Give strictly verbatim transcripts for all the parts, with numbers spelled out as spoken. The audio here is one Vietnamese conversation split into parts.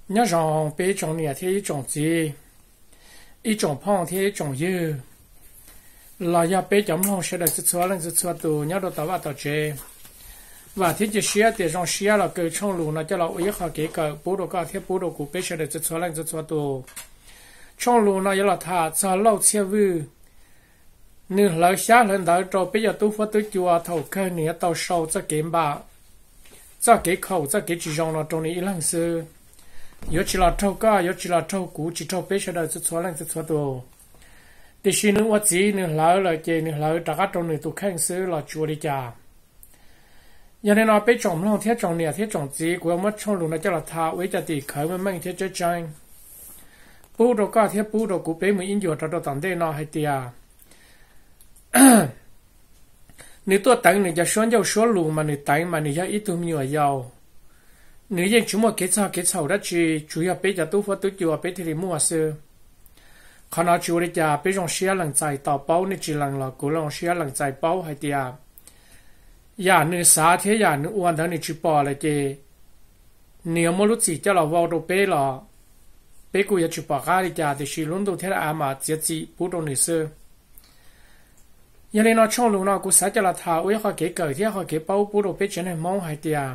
nhớ rằng bé trồng nè thì trồng gì ít trồng phong thì trồng dư là do bé chấm không sẽ được sự xóa lên sự xóa tù nhớ đồ tao vào tao chơi và thiết chỉ xía thì trong xía là cái trong lù nó cho là uy khó cái cái bố đồ cái thiết bố đồ của bé sẽ được sự xóa lên sự xóa tù trong lù nó là thà cho lâu xe vư nếu lời xá lên đó cho bây giờ tôi phát tôi chùa thầu cơ nè tao sâu cho kiếm bạc cho cái khẩu cho cái chỉ dùng nó trong này lăng sư yếu chỉ là thâu cá yếu chỉ là thâu cú chỉ thâu bé sẽ được sự xóa lên sự xóa tù thì xin nữa what gì nữa lỡ là chơi nữa lỡ trả các trong này tụ khang sư là chùa đi chả giờ này nó bé trồng long thiết trồng nè thiết trồng gì của mất trong luôn nó cho là thao với cho thì khởi mà mang thiết chơi tranh bù đồ cá thiết bù đồ cú bé mới in nhiều cho đồ tận đây nó hay tiệt nếu tôi tặng này cho số nhau số luôn mà nếu tặng mà nếu ít tôi nhiều giàu nếu như chúng mà kết sao kết sao đó chỉ chủ yếu bây giờ tôi phát tôi chùa bây thì mua sữa khi nào chùa đi chả bây giờ xia lần chạy tàu bao nên chỉ lần là cố lòng xia lần chạy bao hay tiệt ya nếu sao thế ya nếu uốn đó nếu chỉ bỏ lại cái nếu mà lúc gì cho là vào đồ bây là bây cô ya chỉ bỏ cái đi chả thì chỉ luôn đồ thế là mà chỉ chỉ bút đồ này sữa giờ này nó trong lúc nó cũng sẽ cho là thảo với họ cái cởi thế họ cái bao bút đồ bây giờ này mong hay tiệt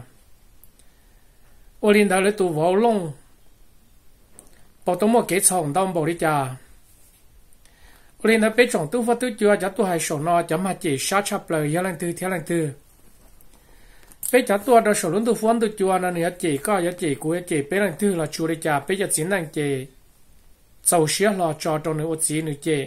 ô linh đó là tụ vào lông bảo tụi một cái chồng đông bảo đi cha ô linh đó bé chồng tụ phát tụ chưa cho tụ hai số nó cho mà chỉ sát chập lời giờ lần thứ theo lần thứ bé cho tụ đó số lượng tụ phun tụ chưa nó nữa chỉ có giờ chỉ cuối chỉ bé lần thứ là chú đi cha bé giờ chính lần chỉ sau xía là cho trong nữa ô chỉ nữa chỉ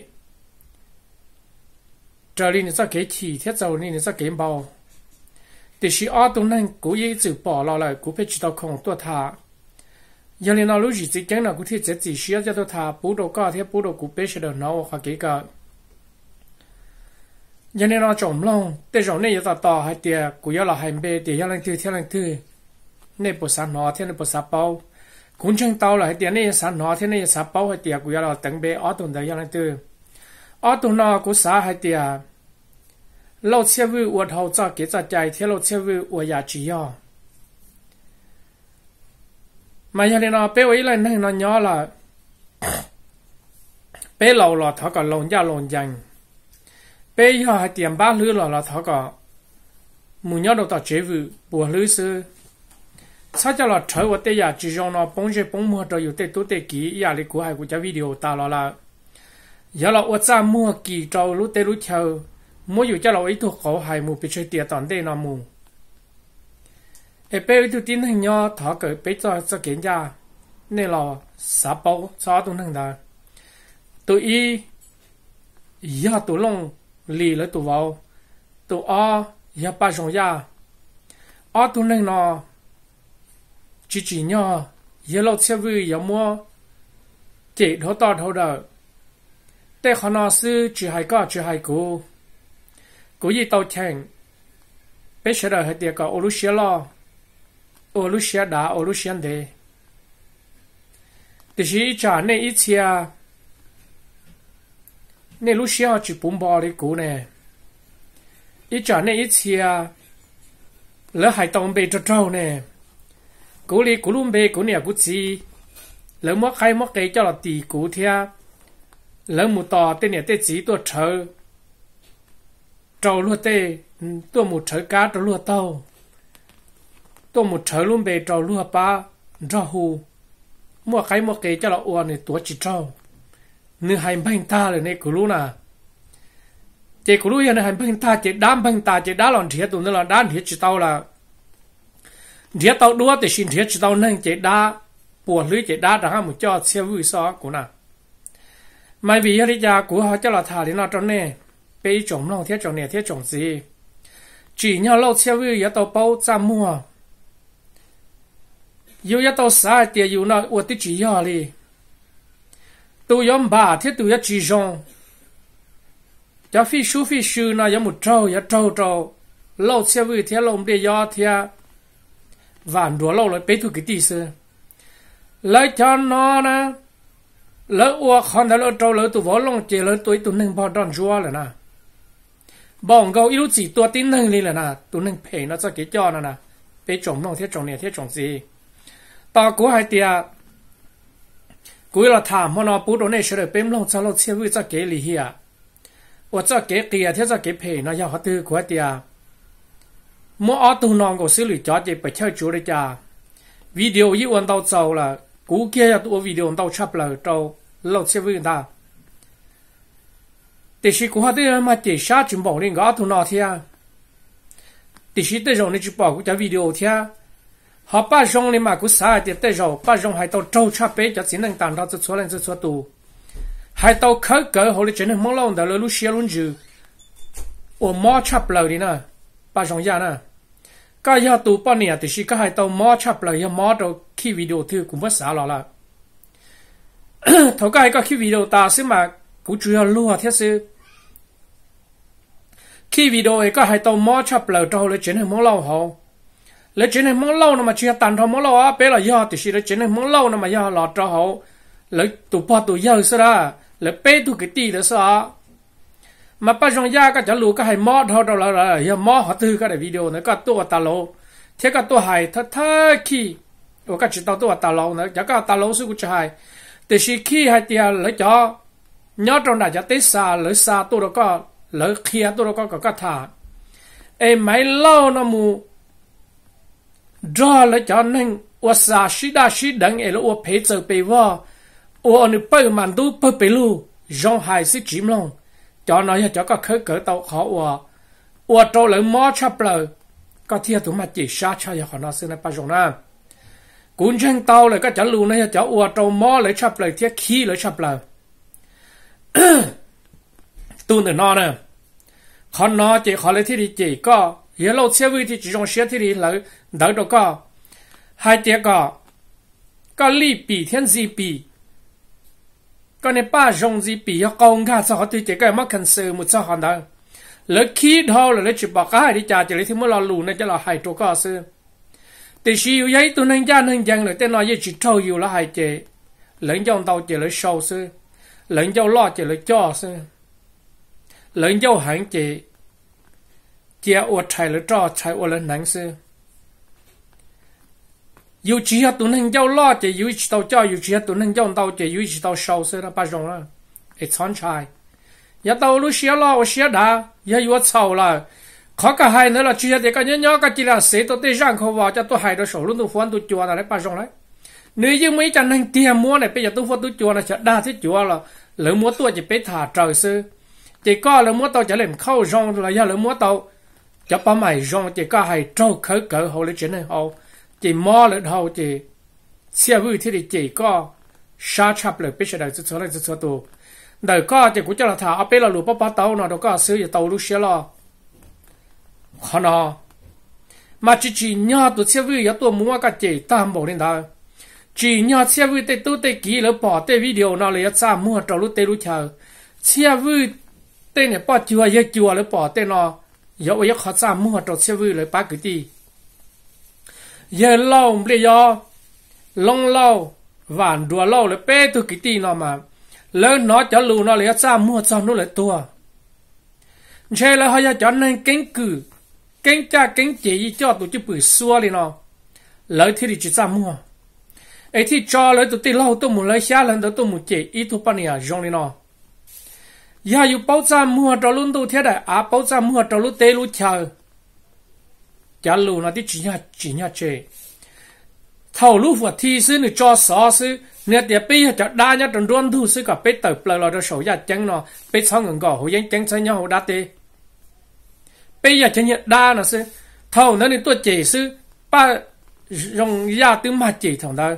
trở lên nữa cái chỉ thiết dầu này nữa cái bao thì khi ở trong này cố ý tự bỏ lại lại cố phải chỉ đạo khôngตัวthà giờ này nó lúc gì chỉ cái nào cũng thì chỉ chỉ需要叫做他不到高铁不到古北是的那我还给个giờ này nó trồng long để trồng này giờ tao hay tiệt cố ý là hành bê để giờ lần thứ theo lần thứ này bớt sản nó theo này bớt sản bao cũng chẳng tao là hay tiệt này sản nó theo này sản bao hay tiệt cố ý là等bê ở trong đấy giờ lần thứ ở trong nó cũng sản hay tiệt老切位我头早给咱家一天老切位我也只要，mà giờ này nó bé ấy là nó nhỏ là bé lâu là thọ cả lồng gia lồng dành bé giờ hay tiền ba lứa là là thọ cả muốn nhớ đâu ta chế vụ bùa lứa sư sao cho là trời và tây giờ chỉ dùng nó bông chế bông mua rồi tây tôi tây kỹ giờ này của hai của cha video ta là là giờ là tôi ra mua kỹ trâu lúc tây lúc theo mỗi dù cho là ít thuộc khẩu hay một bị chơi tiệt toàn đây nó mù, em bé tôi tin hình nhau thọ cái bé cho cho kiến ra, nên là sắp bao sao tôi nâng đó, tôi y, giờ tôi long lì lấy tôi vào, tôi ở giờ ba trong nhà, ở tôi nâng nó, chỉ chỉ nhau, giờ lâu xe vui giờ mua, chỉ thấu to thấu đỡ,แต่ขณะซื้อchỉ hay có chỉ hay cố cố gì tàu chèn bây giờ là tiệc có Olusia lo Olusia đã Olusian de thì chỉ trả này ít chia này Lucia chỉ bún bò đi cố nè ít trả này ít chia lỡ hải tông bê cho trâu nè cố đi cố luôn bê cố nè cố gì lỡ mất khai mất cái cho là tỷ cố thea lỡ một tò tên nè tên chỉ tôi chờ trâu luôn tê tôi một trời cá trâu luôn tàu tôi một trời luôn bề trâu luôn ba trâu hù mua cái mua cái cho là uo này tuổi chỉ trâu nửa hai bánh taเลยnày cứ luôn à chỉ cứ luôn này hai bánh ta chỉ đám bánh ta chỉ đá lòn thiệt tụi nó là đá thiệt chỉ tao là thiệt tao đua thì xin thiệt chỉ tao nên chỉ đá buồn lưới chỉ đá đã một cho xe vui xó của nào mai vì ở đây nhà của họ cho là thả đến nó trong này bây trồng long thiết trồng nè thiết trồng gì chỉ nhau lâu xe vui giờ tao bao ra mua yêu giờ tao xài tiền yêu nó ở tí chỉ giờ đi tôi yếm bà thiết tôi chỉ dùng cho phi su phi su nó yếm một trâu yếm trâu trâu lâu xe vui thiết lồng để giờ thiết vạn đũa lâu rồi bây tôi cái tí xưa lấy cho nó nè lỡ uo con đã lỡ trâu lỡ tụi võ long chế lỡ tuổi tụi nâng bao đòn chua rồi nè bỏng gấu ít chỉ tua tin nâng lên là nè tụi nâng phê nó cho cái cho nè nè bé trồng nông thiết trồng nè thiết trồng gì tao cố hai tia cuối là thảm mà nó bút đồ này sẽ được bếm lâu cho lâu chia với cho kế lì hià và cho kế kia theo cho kế phê nó giao họ tư của tia mỗi ở tu non của xử lý cho chị phải chơi chủ đấy cha video ý quan tao giàu là cú kia là tụ video tao chắp là tao lâu chia với người ta thì chỉ của họ tư mà chỉ sát chừng bảo lên gõ tu non thia thì chỉ tới rồi nên chỉ bảo của video thia họ ba rong lên mà cũng sai thì tới rồi ba rong hai tàu trâu chắp bé cho chính năng tàn đó cho số lên cho số tù hai tàu khởi cỡ họ lấy chuyện mong lâu đó là lúc xia luôn chứ ở mỏ chắp lời đi nè ba rong ya nè cái ya tù bao nhiêu thì chỉ cái hai tàu mỏ chắp lời ya mỏ đâu khi video thứ cũng mất xả là thầu cái cái khi video ta xem mà cũng chủ yếu lúa thế sự khi video ấy cái hai tàu mỏ chắp lời đâu lấy chuyện mong lâu họ lấy chuyện này mong lâu mà chưa tàn thọ mong lâu á bé là do thì chỉ lấy chuyện này mong lâu mà do lọt cho họ lấy tụ bao tụ giờ sao đó lấy bé tụ cái tí đó sao mà bây giờ ya cái chả lù cái hay mót họ đâu là là ya mót họ tư cái video này cái tua tà lô thế cái tua hay thật thật khi ở cái chỉ tao tua tà lô nữa chả cái tà lô sư cũng hay thì chỉ khi hay tiền lấy cho nhớ trong này chả tới xa lấy xa tôi đâu có lấy kia tôi đâu có có cái thà em mấy lâu nó mu draw lấy cho nên ở xa xí đa xí đằng ấy là ở phía sau bề vợ ở nơi bờ màn tu bờ bể lu rong hai xí chìm lòng cho nó cho các khởi cỡ tàu khó ở ở trâu lấy mỏ chắp lời có thiệt tụi mà chỉ sát cho họ nó xưa này bao giờ na cuốn chân tàu lấy các chả lu này cho ở trâu mỏ lấy chắp lời thiệt khí lấy chắp lời tu nữa nó nè còn nó chỉ họ lấy thì chỉ có hiện lâu xe vui thì chỉ trong xe thì lấy đỡ đâu có hai tiệt có có lý bị thiên gì bị có nên ba rong gì bị họ công cả sao họ tự chỉ cái mất cần sự một sao họ đó lấy khí thao là lấy chụp bạc cái đi trả chỉ lấy thì mới là lù này cho là hai chỗ có sự thì siêu giấy tôi nên ra nên dần là tên nói với chỉ trâu yêu là hai chế lấy dòng tàu chỉ lấy sâu sự lấy dòng lo chỉ lấy cho sự lấy dòng hàng chế chia ở trái lấy cho trái ở lên nắng sự yêu chỉ hạt tụi nên giao lo chỉ yêu chỉ tàu cho yêu chỉ hạt tụi nên giao tàu chỉ yêu chỉ tàu sâu sự là bao nhiêu là ít chọn trái ya tàu lúc xia lo ở xia đá ya yêu sâu là khó cả hai nữa là chỉ hạt để cái nhớ nhớ cái chỉ là sẽ tụi tây giang không vào cho tụi hai đứa sầu luôn tụi phun tụi chùa là lấy bao nhiêu đấy nếu như mấy chân nên tiền mua này bây giờ tụi phun tụi chùa là sẽ đa thế chùa là lỡ mua tụi chỉ bé thả trời sự chỉ có lỡ mua tàu chỉ làm khâu rong là ya lỡ mua tàu cho ba mày rong chỉ có hai trâu khởi cỡ họ lấy chuyện này họ chỉ mò lại đầu chỉ xe vui thì chỉ có sát chập lại biết sẽ được cho lại cho tụ đời có chỉ cũng cho là thà ở bên là lụa bắp bắp tàu nó đâu có sử dụng tàu lúc xe lo khó nó mà chỉ chỉ nhớ tụ xe vui ở tụ mua cái chỉ tam bộ lên đó chỉ nhớ xe vui tê tụ tê kỹ lỡ bỏ tê video nó lấy ra mua trâu lúc tê lúc chờ xe vui tê này bỏ chùa giờ chùa lỡ bỏ tê nó giờ bây giờ họ ra mua trâu xe vui lấy ba cái gì giờ lâu bây giờ long lâu vạn đùa lâu là bé tôi cái gì nó mà lớn nó cho lù nó lấy ra mua cho nó lại tua chơi là họ giờ cho nên cánh cử cánh cha cánh chị cho tụi chứ bự xua đi nó lấy thì chỉ ra mua ấy thì cho lấy tụi tì lâu tôi muốn lấy xa lần đó tôi muốn chị ít thôi bao nhiêu rong đi nó giờ yêu bao ra mua cho luôn tôi thế đấy à bao ra mua cho lúc tê lúc chờ chả lù nó đi chỉ nhà chỉ nhà chơi thầu lũ vật thi sư này cho xó sư nè để bây giờ đa nhá trong đoan thu sư cả bây tờ bờ lò đó sầu nhà trắng nó bây sau ngừng gõ hồ dân trắng sai nhau hồ đa tê bây giờ chân nhận đa nó sư thầu nó nên tôi chỉ sư ba dùng nhà tiếng mà chỉ thằng đó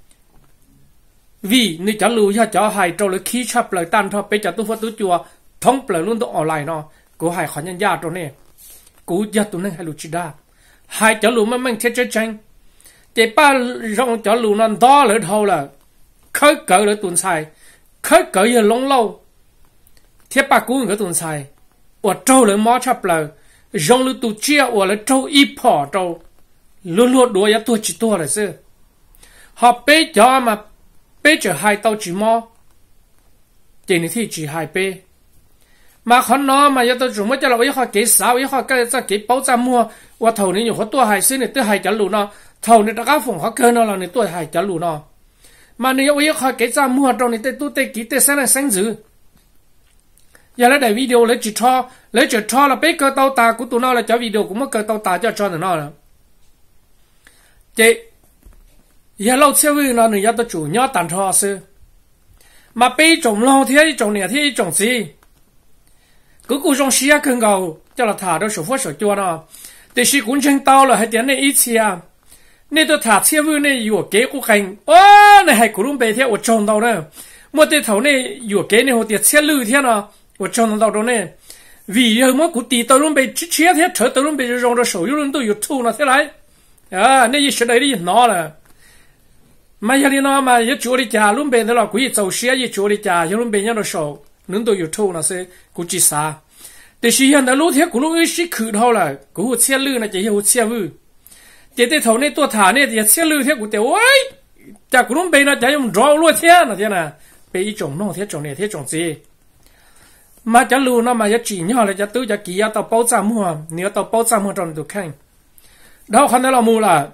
vì nếu chả lù cho chả hại trâu lấy khí chập lời tan thôi bây giờ tôi phát tôi chùa thông lời luôn tôi online nó cố hại khỏi nhân gia trâu nè cố gia tôi nên hay lù chỉ đa hai chả lù mà mình thiết chơi tranh để ba rong chả lù nó đó lỡ thâu là khơi cỡ lỡ tuần sai khơi cỡ giờ long lâu thiết ba cú người tuần sai ở trâu lỡ mó chập lời rong lỡ tụ chia ở lỡ trâu ít bỏ trâu luôn luôn đuổi ya tôi chỉ tôi là sư họ bé cho mà bé chờ hai tàu chỉ mò chỉ này thì chỉ hai bé mà hắn nó mà ya tôi dùng mấy cái là họ kế sáu họ cái cái kế bảo ra mua và thầu này nhiều họ tôi hai sư này tôi hai chả lù nó thầu này đã các phòng họ cơ nó là này tôi hai chả lù nó mà nếu yêu khỏi cái ra mua trong này tê tu tê kỹ tê sáng là sáng dữ giờ lấy đại video lấy chỉ cho lấy chỉ cho là bé cơ tàu ta của tụi nó là cho video cũng mất cơ tàu ta cho cho tụi nó là chị giờ lâu xe vui nó nữa giờ tao chủ nhớ tàn cho sư mà bé trồng lâu thế trồng nè thế trồng gì cứ cố trồng xía cưng cầu cho là thả đó sổ phốt sổ chua nó để xí cũng chân tao là hai tiếng này ít xía nên tôi thả xe vui này vừa kế của khanh ô này hai cụ luôn bé thế ở trồng tao nữa một cái thầu này vừa kế này hồi tiệt xe lư thế nào ở trồng tao đó này vì giờ mỗi cụ tì tao luôn bé chết chết thế trở tao luôn bé rong ra sổ luôn tôi vừa thu nó thế này à này gì đây đi nó là mà giờ đi nó mà giờ chỗ đi cha luôn bé đó là quý giàu xe giờ chỗ đi cha giờ luôn bé nhớ nó sổ nên tôi vừa thu nó sẽ cụ chỉ xa để xí hiện tại lúc thế cụ lúc ấy xí khử thôi là cụ xe lư này chỉ hiểu xe vui chỉ để thầu này tôi thả này thì xe lư thế cụ tiểu ấy cha cụ luôn bé nó chỉ dùng rau luôn thế là thế nào bé ý trồng nó thế trồng này thế trồng gì mà cha lư nó mà giờ chỉ nhỏ là cha tôi cha kia tao bao giá mua nếu tao bao giá mua trong được khang đó khăn đó là mua là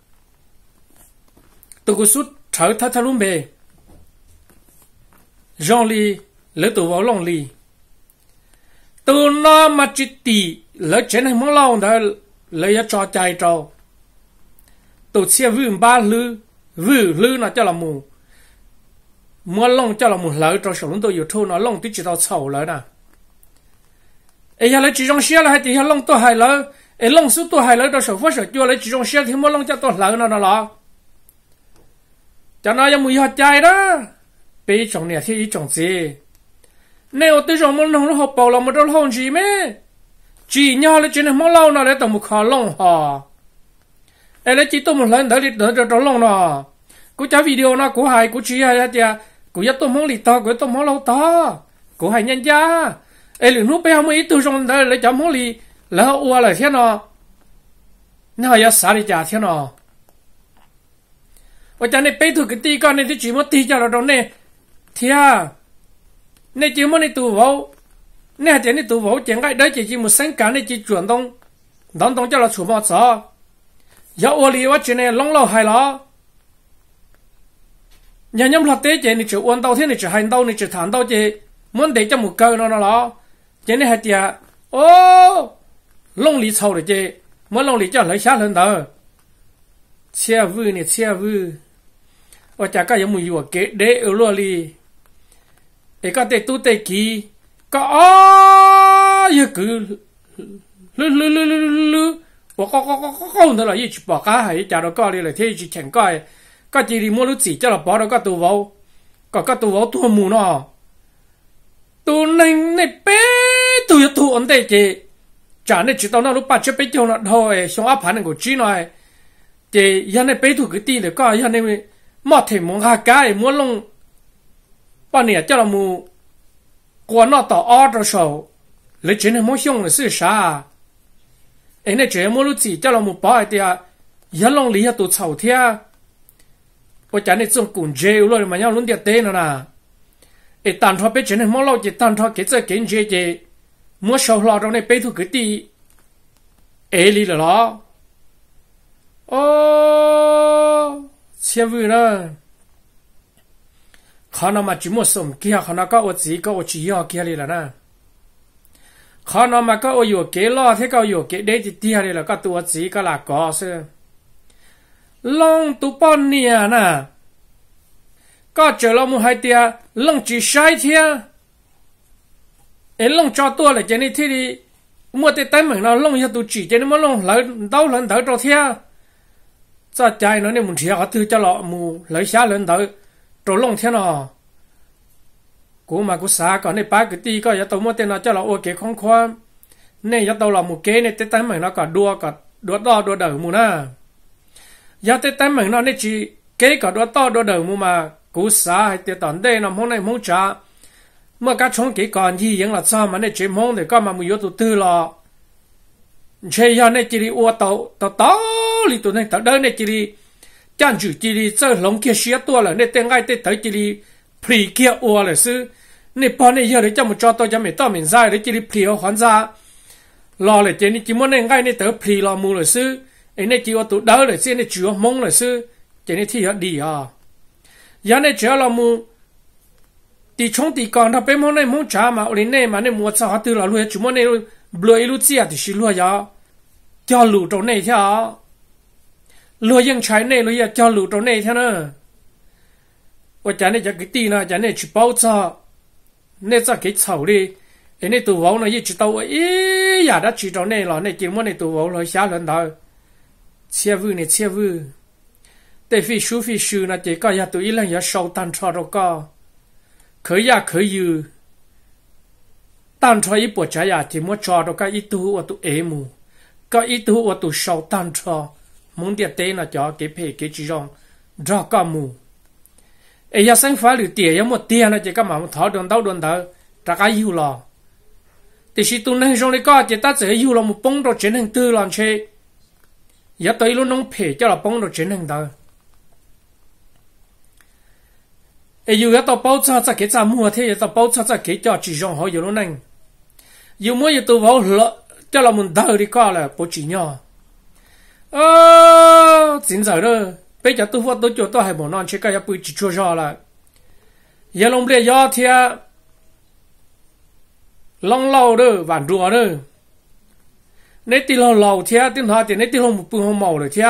tôi có suốt thở thở thở luôn bé rong li lỡ tụ vào lòng li tụ nó mà chỉ tì lỡ trên này mong lòng đó lấy cho trò chạy trò tụ xe vươn ba lư vư lư nó cho là mù mua lòng cho là mù lỡ trò sổ tôi yêu thu nó lòng tôi chỉ tao xấu lỡ nè ấy giờ lấy chỉ trong xe là hay thì giờ lòng tôi hay lỡ ấy lòng số tôi hay lỡ trò sổ phát sổ chưa lấy chỉ trong xe thì mua lòng cho tôi lỡ nó nó lọ cho nó cho mùi hạt chạy đó bây trồng này thì trồng gì nếu tôi trồng món nó học bảo là một đôi hòn gì mấy chỉ nhau là chỉ là món lâu nào để tao một khó lông hả ấy là chỉ tôi một lần đỡ đi đỡ cho nó lông nè cô cháu video nó của hai của chị hay là của giúp tôi món lì to của tôi món lâu to của hai nhân gia ấy là lúc bây mới tôi trồng đỡ lấy cho món lì là ua là thế nào nó hay xả đi trả thế nào và cho nên bây giờ cái tí con này thì chỉ một tí cho nó đó nè thì à này chỉ muốn này tụ vào này thì này tụ vào chẳng cái đấy chỉ chỉ một sáng cả này chỉ chuyển động động động cho là chủ mỏ sao giờ ô li quá chuyện này long lâu hay lo nhà nhóm lập tế chỉ này chỉ uốn đầu thế này chỉ hành đầu này chỉ thản đầu chỉ muốn để cho một cơ nó nó lo chỉ này hay tiệt ô long lý sâu rồi chỉ muốn long lý cho lấy sát lên đó xe vui này xe vui và chả có giống mùi vừa kế để ở luôn đi để có thể tu tê kỹ có á giờ cứ lư lư lư lư lư và có có có có không đó là gì bỏ cá hay chả đó có đi là thế chỉ chẳng coi có chỉ đi mua lúc chỉ cho là bỏ đó có tù vào có có tù vào tu mù nó tu này này bé tu tu ổn định chứ chả này chỉ tao nó lúc bắt cho bé cho nó thôi xong áp phản của chị nói thì giờ này bé tu cái tiền để có giờ này mất thì muốn hạ cái muốn lông bao nhiêu cho là mu quan nó tao ở đó sao lấy chuyện này muốn xong là sự sao ấy này chuyện muốn lúc gì cho là mu bảo thì à giờ lông lý tụ xấu thế và chả này trong cùng dễ rồi mà nhau luôn điệt tên nữa nè ấy tàn thoa bé chuyện này muốn lâu chỉ tàn thoa cái gì cái gì gì muốn sầu lo trong này bé thu cái gì ấy lý là lo ô xem vui nữa khả năng mà chỉ một số kia khả năng có ở chỉ có ở chỉ ở kia là nè khả năng mà có ởอยู่kế lo thế cóอยู่kế đấy thì tia là cóตัวchỉ có là có chứ long tu bọn nia nè có chờ lo một hai tia long chỉ sai thia ấy long cho tôi là cái này thì đi mua cái tay mình nó long cho tôi chỉ cái này mà long lấy đâu lần đầu cho thia cho trái nó này muốn thia có thứ cho lọ mù lấy xá lần đầu trổ lông thế nào, cú mà cú xả còn này ba cái tí có giờ tao mua tên nó cho là ô kế không khoan, này giờ tao là một kế này tết tay mình nó cả đua cả đua to đua đầu mù na, giờ tết tay mình nó này chỉ kế cả đua to đua đầu mù mà cú xả hay tết tận đây nó mong này mong trả, mà các chồng kế còn gì vậy là sao mà này chỉ mong để có mà mua yếu tố tư lo, chơi giờ này chỉ đi ô tàu tàu tàu đi tụi này tàu đơn này chỉ đi chẳng chủ chỉ đi chơi lồng kia xía tua là nên tên ngay tên tới chỉ đi phi kia ua là sư nên bọn này giờ để cho một cho tôi cho mình to mình ra để chỉ đi phi hoàn ra lo là chỉ đi chỉ muốn nên ngay nên tới phi lo mua là sư ấy nên chỉ có tụi đỡ là xin nên chữa mong là sư chỉ nên thi hết đi à giờ này chờ là mu thì trong thì còn nó bên món này món chả mà ở đây mà này mua sao từ là luôn chúng món này lùi lùi chia thì xí lùi ya cho lùi trong này theo lùiยังใช้này lùi cho lùi trong này theo nữa và chả này chả cái tí nào chả này chỉ bao cho này cho cái sầu đi cái này tụ võ nó chỉ tàu ấy ya đã chỉ trong này là này chỉ món này tụ võ rồi xả lần đó chia vui này chia vuiแต่ฟิชูฟิชูนะเจ๊ก็อยากตัวอีหลังอยากชาวตันชอเราก็เคยอยากเคยอยู่ตันชออีปวดใจอยากที่มัวชอเราก็อีตัวว่าตัวเอมูก็อีตัวว่าตัวชาวตันชอมึงเดียเต้นะจ๊อเก็บเพเก็บจีรองรอก็มูเอ้ยสังฟ้าหรือเตี๋ยยังหมดเตี๋ยนะเจ๊ก็มาถอดโดนเต้าโดนเต้าจะก็อยู่หรอแต่สิตัวนั้นตรงนี้ก็เจ๊ตั้งใจอยู่หรอมึงป้องเราเจนหนึ่งตื้อหลังเชยอยากตัวอีลูกน้องเพจะเราป้องเราเจนหนึ่งเต้าเอ้ยอยู่ก็ต้อง包车在给咱mua thếต้อง包车在给叫chỉ rong họอยู่lúc nàyอยู่muaอยู่ตัวเขาlợ cho là mình đợi đi qua là bố chỉ nhỏ ơ chính giờ đó bây giờ tôi phát tôi cho tôi hay bỏ non chứ cái ya bự chỉ cho ra là giờ lòng bia ya thì lòng lâu đó vạn rùa đó nếu tí lòng lâu thì tiếng họ thì nếu tí lòng một bữa hôm màu rồi thì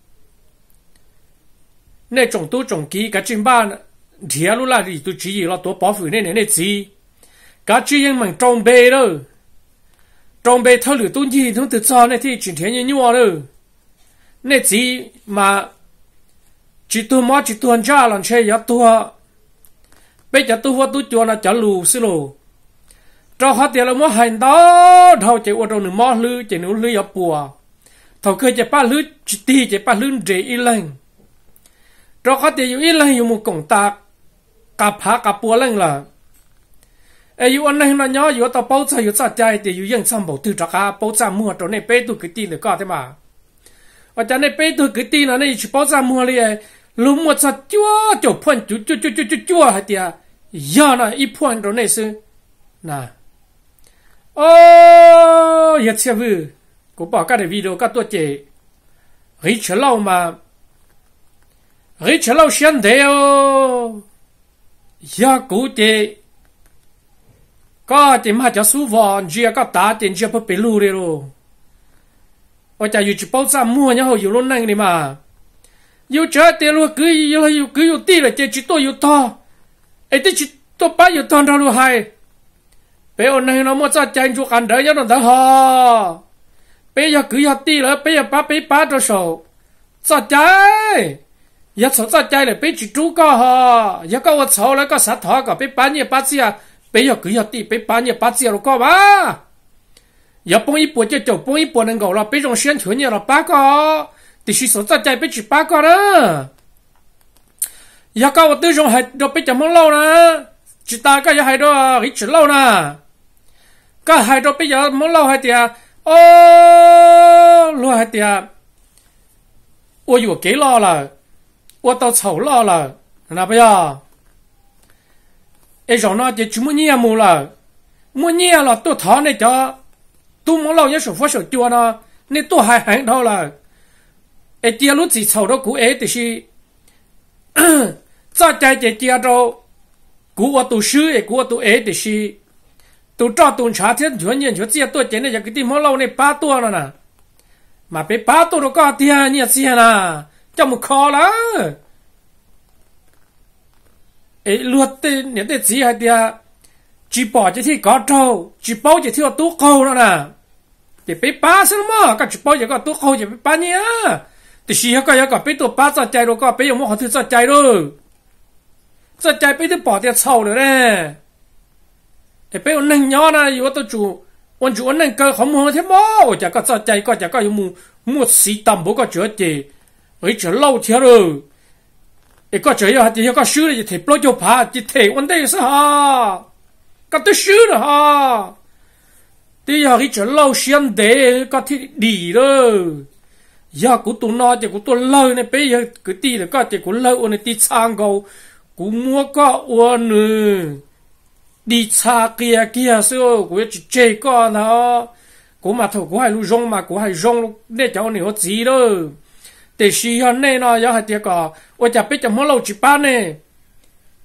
nếu trồng tu trồng kỹ cả trên ba thì lúc là thì tôi chỉ là tôi bảo vệ nên nên gì cả chuyện mình trồng bê đó trồng bê thâu lửa tôi gì tôi tự cho này thì chuyện thế như nhau đó nên gì mà chỉ tôi mót chỉ tôi ăn ra làm chơi giá tôi bây giờ tôi tôi cho nó trả lù xí lù cho họ tiền là mót hành đó thâu chỉ ở đâu nữa mót lư chỉ nữa lư giá bùa thâuเคยจะป้าlư chỉตีchỉป้าlư đểอีหลังcho họ tiềnอยู่อีหลังอยู่một cổng tạcกับพักกับปัวเล่งล่ะไอ้อยู่อันนั้นนะอยู่ต่อเป้าใจอยู่จัดใจแต่อยู่ยังซ้ำบอกตื่นจากาเป้าใจมัวตัวในเป้ตัวกึตีเลยก็ได้มาว่าจะในเป้ตัวกึตีนะในชิเป้าใจมัวเลยลุงมัวจัดจั่วจบพ่นจุ๊จุ๊จุ๊จุ๊จุ๊จั่วให้เดียย่านะอีพ่นตัวในซึ่งนะโอ้ยเชื่อวิกูบอกกันในวิดีโอก็ตัวเจเฮ้ยเชื่อเล่ามาเฮ้ยเชื่อเล่าเชียนเดียวya cố chế có thì mà cho số vòn chia có tá tiền chia phải lù đi rồi ở nhàอยู่chỉ bao giờ mua nhauอยู่lúc này đi màอยู่chơi tiền luôn cứอยู่อยู่cứอยู่ตีlà chỉ tôiอยู่to ấy thì chỉ tôi bắtอยู่to đâu luôn hay bây giờ này nó mua cho chạy cho ăn đỡ cho nó đỡ ho bây giờ cứอยู่ตี了bây giờ bắt bây bắt cho sầu cho chạy ya số ra chạy là bây chỉ chú có ha ya có một số là có sát thọ có bây bán nhiều bán gì à bây giờ cứ ya đi bây bán nhiều bán gì rồi có mà ya bông ít bữa cho chậu bông ít bữa nên gọi là bây giờ xuyên chuyển nhiều là bán có thì chỉ số ra chạy bây chỉ bán có đó ya có một tư dụng hay rồi bây giờ mong lâu nè chỉ ta cái ya hay đó ít chỉ lâu nè cái hay rồi bây giờ mong lâu hay tiệt ô lâu hay tiệt ôiอยู่กี่ล้อ了我到丑老了，那不要？哎，让那就全部年没了，没年了，都他那家，都没老也手扶手脚呢，你都还喊他了。哎，第二路子丑到古哎，就是，再在这第二周，古我读书哎，古我读哎，就是，都照东茶天全年全这多钱的，也给地没老那八多了呢，嘛被八多了搞的，你也知啦。cho một kho là ấy luật tên những cái gì hay đi chỉ bỏ chỉ thì có trâu chỉ bao chỉ theo tú câu đó nè thì bị ba sao mà cái chỉ bao chỉ có tú câu chỉ bị ba nhá thì chỉ có cái có bị tú ba cho chạy rồi có bị một họ thứ cho chạy rồi cho chạy bị tú bỏ tiền sầu rồi nè thì bị ông nâng nhỏ nèอยู่ตัวchủ ông chủ ông nâng cơ không mua thế mà chỉ có cho chạy có chỉ cóอยู่mua mua xí tầm bố có chữa gì ấy chỉ lâu thế rồi, ấy có chơi à thì có sưu thì thể bao nhiêu phá thì thể vấn đề sao ha, có tới sưu rồi ha, thì giờ cái chỉ lâu xem để có thể đi rồi, giờ cũng tụi nó thì cũng tụi lâu này bây giờ cứ đi là có thì cũng lâu này đi sang cầu, cũng mua có uốn nữa, đi xa kia kia xưa cũng chỉ chơi con nó, cũng mà thôi cũng hay lu rong mà cũng hay rong để cho nó gì đâu. แต่ชีฮันเน่เนาะยังให้เดียก็ว่าจะไปจะมั่วเราจีบ้านเนี่ย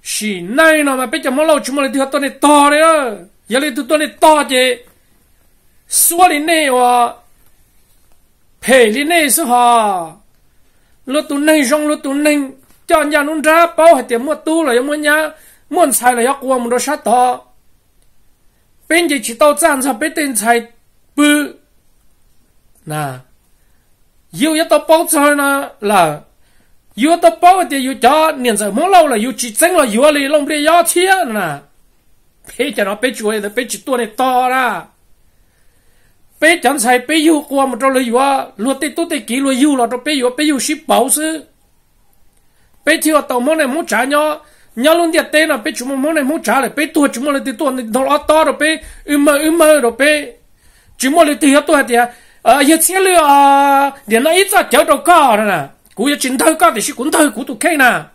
xì nay nó mà bây giờ mà lâu chúng mà đưa tôi này to đấy á giờ lấy tôi này to chứ xua đi này à phê đi này sao hả lúc tôi này rong lúc tôi này cho nhà nó ra bao hết tiền mua tu là mua nhà muốn xài là要过么多啥到bên chỉ chỉ tao站上bên tên xài bự nè yêu ya tao bao giờ na là yêu tao bao thì yêu cho niệm giờ mỗi lâu là yêu chỉ chính là yêu lấy lòng để yêu thiên nè bây giờ nó bây chuối là bây chỉ tua này to ra bây chẳng xài bây yêu qua một trâu lấy yêu luôn tê tu tê kỹ luôn yêu là trâu bây yêu bây yêu ship bảo sư bây giờ tao mỗi này muốn trả nhau nhau luôn điệt tên là bây chúng mỗi này muốn trả lại bây tua chúng mỗi này tua này nó to rồi bây ưm mơ ưm mơ rồi bây chúng mỗi này tiêu tua thì à giờ chia lừa à để nó ít ra kéo đầu cao rồi nè cú giờ chính thâu cao thì cũng thâu cú tụ khay nè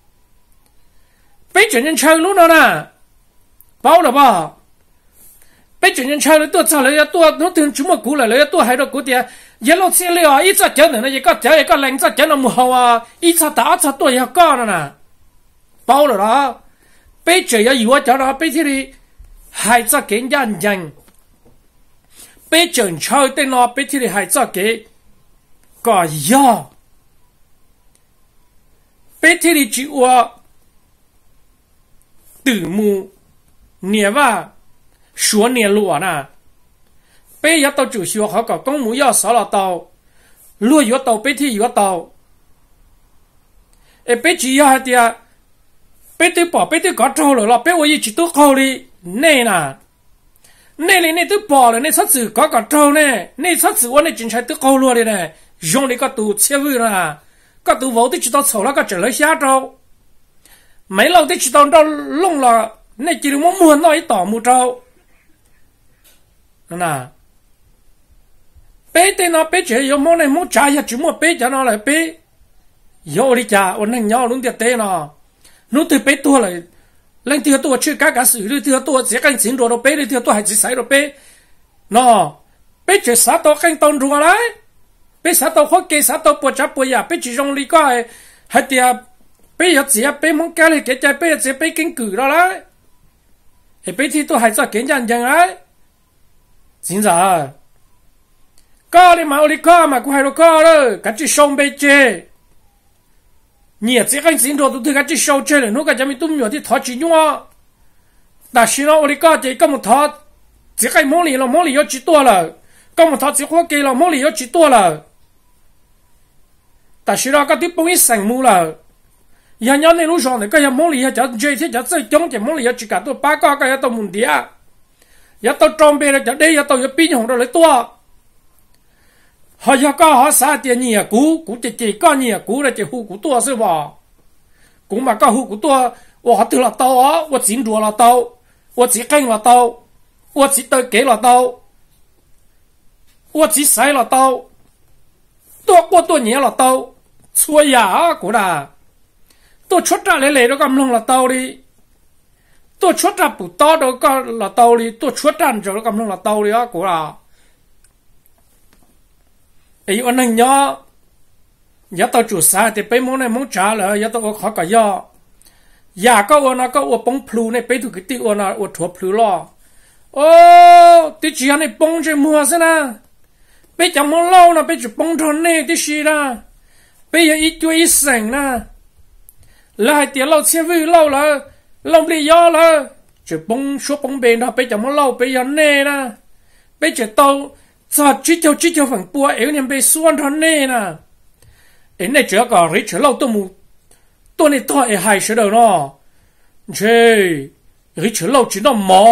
bây giờ nhân chơi luôn đó nè bao là bao bây giờ nhân chơi rồi tua sao lại tua nó thường chúng mà cú lại lại tua hay rồi cú thì giờ nó chia lừa ít ra kéo nữa nó giờ có kéo giờ có lạnh ra kéo nó mù hậu à ít ra đá ra tua giờ cao rồi nè bao rồi đó bây giờ giờ yêu cho nó bây giờ đi hay ra cái nhân nhân bây giờ chơi tên nó bây giờ thì hay cho cái có ya bây giờ thì chỉว่าtử mu nhẹ va số nhẹ lúa nè bây giờ tao chủ yếu họ có công mu要少了到lúa有到bây giờ有到诶bây giờ要的啊bây giờ bỏ bây giờ có trâu rồi là bây giờ chỉ tôi khâu đi nè nè nè nè nè tôi bỏ rồi nè sát sự có cả trâu nè nè sát sựวันนี้chính xác tôi khâu luôn đi nè dùng đi cái tủ chế vui ra cái tủ vỗ tôi chỉ tao xấu là cái trở lại xa trâu mấy lâu tôi chỉ tao đâu lông là nè chỉ muốn muốn nói tỏ một trâu nè bé tên nó bé chế yêu món này muốn trả ya chỉ muốn bé cho nó lại bé yêu đi trả ôn hành nhau luôn tiệt tên nó nó từ bé tua lại lên từ tua chưa cả cả sự đi từ tua chỉ cần chín rồi bé đi từ tua hay chỉ sai rồi bé nó bé chế sát tao canh tao rồi đấy bé sát tao khó kê sát tao bùa chắp bùa ya bé chỉ dùng lý coi hay tiệt bé giờ chỉ bé muốn cái này cái trái bé chỉ bé kinh cử đó đấy thì bé thì tôi hay cho kiến nhận nhận đấy chính ra có đi mà đi có mà cũng hay đâu có đó cái chỉ sông bé chơi nhiều chỉ cần xin rồi tôi cái chỉ sông chơi này nó cái chấm tụm nhiều thì thọ chỉ nhau但是呢我đi có chỉ có một thọ chỉ cái món này là món này có chỉ多了có một thọ chỉ có cái là món này có chỉ多了但是呢cái tiếp bông ít thành mù là nhà nhau này lúc sáng này cái nhà món này cho chơi thì cho chơi chống thì món này chỉ cả tôi ba cái cái tôi muốn đi à giờ tôi trồng bề là giờ đây giờ tôi giờ pin hồng rồi lấy tua họ giờ có họ xả tiền nhiều cú cú chỉ chỉ có nhiều cú là chỉ hú cú tua是吧cú mà có hú cú tua 我得了刀啊我进入了刀我只跟了刀我只得给了刀我只塞了刀多过多年了刀错呀古啦多出来来来都咁弄了刀哩多出来不刀都咁了刀哩多出来就咁弄了刀哩啊古啦哎呦那呀ya tao chủ sa thì bây món này món trả lại ya tao khó cả ya ya có ôn có ôn bông plu này bây thu cái tiêu ôn ôn thua plu lo ô tí chỉ này bông chơi mua xem na bây giờ món lâu na bây giờ bông thon này tí gì na bây giờ ít chuối ít sành na lại tiền lâu xe vui lâu là lâu đi ya là chỉ bông số bông bền na bây giờ món lâu bây giờ này na bây giờ tao giờ chỉ cho chỉ cho phần bùa yếu nên bây xuân thon này na em này chưa có rich lâu tôi mu tôi này tôi hay sẽ đâu nó chơi rich lâu chỉ nó mò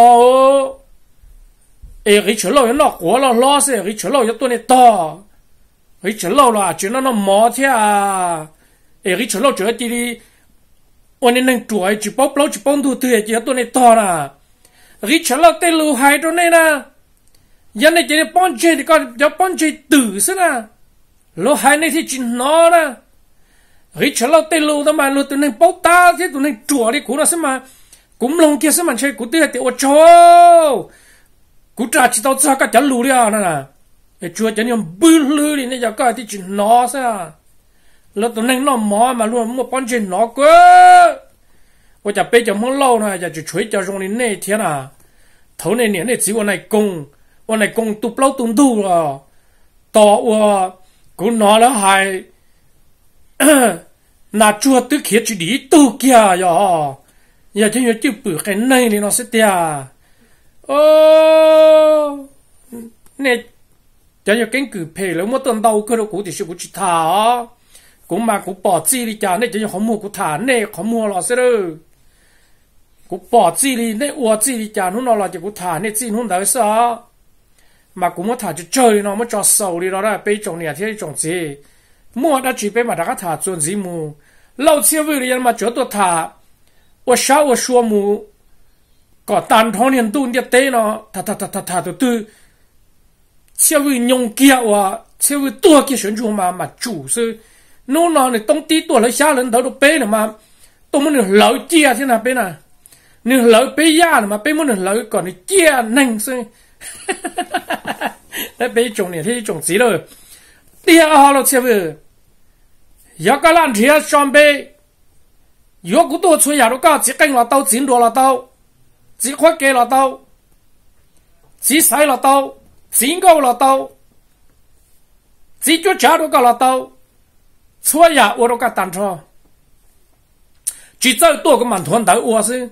em rich lâu nó quá là lo sẽ rich lâu cho tôi này to rich lâu là chỉ nó nó mò thế à em rich lâu chơi đi đi ôn nên năng tuổi chỉ bóc lâu chỉ bông thu thừa chỉ tôi này to nè rich lâu tên lưu hay đó này nè giờ này chỉ bông chơi thì còn cho bông chơi tử thế nè lô hai này thì chỉ nó nè rồi chờ lâu tây lâu đó mà lâu tụi này bao ta thế tụi này chùa đi cũng là xem mà cũng lông kia xem mà chơi cũng tiếc thì ô chô cũng trả chỉ tao cho cả chả lù đi à nè để chùa chả nhom bự lư đi này giờ cái thì chỉ nó sao lâu tụi này nó mò mà luôn một con chơi nó cơ 我จะไปจะมองเล่านะจะจะช่วยจะรงในเน่เทียน่ะเท่าในเนี่ยเนี่ยจีวันไหนกงวันไหนกงตุบเล่าตุนดูอ่ะต่อว่ากูนอนแล้วหายน่าชัวตึกเขียจีดีตุกยาอย่าอย่าจะอยู่จิ้วปืนแค่ในนี่เนาะเสียโอ้เนี่ยจะอยู่เก่งกือเพลแล้วมั่วต้นเดาก็เรากูติดชิบุจิตากูมากูปอดจีริจาเนี่ยจะอยู่ของมัวกูถานเนี่ยของมัวหรอเสียเลยกูปอดจีริเนี่ยอวดจีริจาหุ่นเราจะกูถานเนี่ยจีหุ่นเดาซะมากูมั่วถานจะเจอเนาะมั่วจอดเสาเลยเราได้ไปจงเนี่ยที่จงจีมั่วได้จีไปมาดักถานจนจีมูเล่าเชี่ยววิริยันมาจอดตัวถาว่าเช้าว่าชัวมูก็ตันท้องเนี่ยตู้เนี่ยเต้เนาะถาถาถาถาถาตัวตื้อเชี่ยววิญญงเกียวว่าเชี่ยววิตัวเกี่ยวชนจูมามาจู่ซึ่งนู่นนอนเนี่ยต้องตีตัวเลยชาเลนเดาตัวเป้เนี่ยมาตัวมันเนี่ยเหลาเจียที่น่ะเป้น่ะเนี่ยเหลาเป้ย่าเนี่ยมาเป้มันเนี่ยเหลาก่อนเนี่ยเจียนั่งซึ่งแล้วเป้จงเนี่ยที่จงสีเลยเตี้ยเอาเราเชี่ยววิอยากการันที่จอมเป้ยกกูตัวช่วยอยากรู้ก็จีกันเราเต้าจีนตัวเราเต้าจีควายเกเราเต้าจีใส่เราเต้าจีเกาเราเต้าจีจุดจ้าเราก็เราเต้าช่วยอยากเราก็ตันทอจีเจ้าตัวก็มันทวนเต้าวัวสิ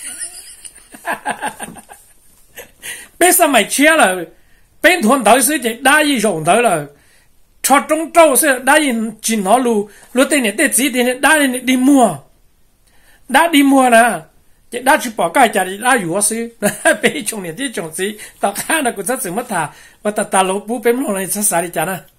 เป็นสมัยเชี่ยเลยเป็นทวนเต้าสิจะได้ยี่สองเต้าเลยชอตรงเจ้าสิได้ยินจีนหัวลูรู้แต่เนี่ยแต่จีเนี่ยได้เนี่ยดีมัวได้ดีมัวนะจะได้ชิบปอกใกล้จะได้อยู่ว่าซื้อไปชงเนี่ยที่จงซื้อต่อข้านะกูจะสื่อมาถาว่าตาตาโลปูเป็นอะไรสักสาริจานะ